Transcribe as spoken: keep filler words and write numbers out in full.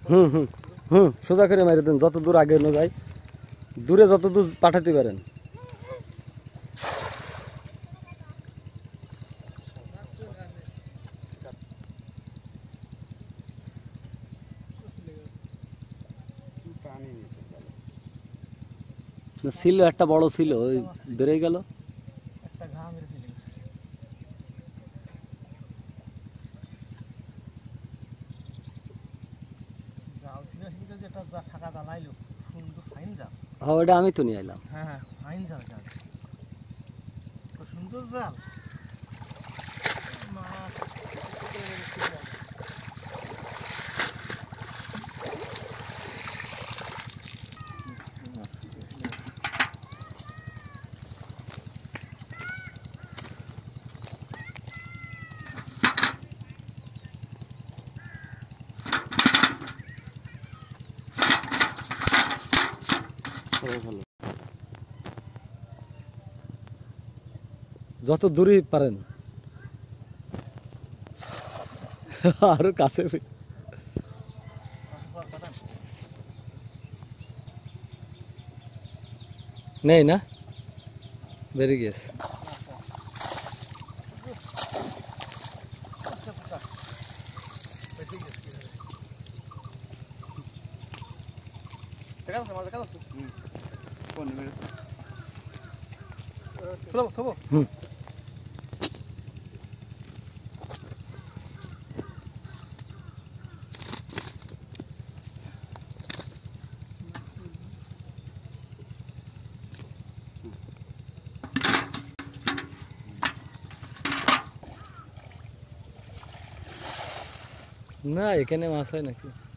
হুম হুম হুম সোজা করে মেরে দেন, যত দূর আগে না যায়, দূরে যত দূর পাঠাতে পারেন। ছিল একটা বড় ছিল, ওই বেড়ে গেল। একটা ঘা মেরেছিল। জাল ছিল সেদিকে, যেটা যা ফাঁকা জাল আইলো, সুন্দর ফাইন জাল। হ্যাঁ ওটা আমি তো নিয়ে এলাম। হ্যাঁ হ্যাঁ ফাইন জাল, জাল তো সুন্দর জাল। মাছ যত দূরই পারেন আরো কাছে নেই না, বেরিয়ে গেছে। দেখা যাচ্ছে, মাছ দেখা যাচ্ছে। কোন মেরে থবো থবো। হুম না, এখানে মাছ হয় নাকি?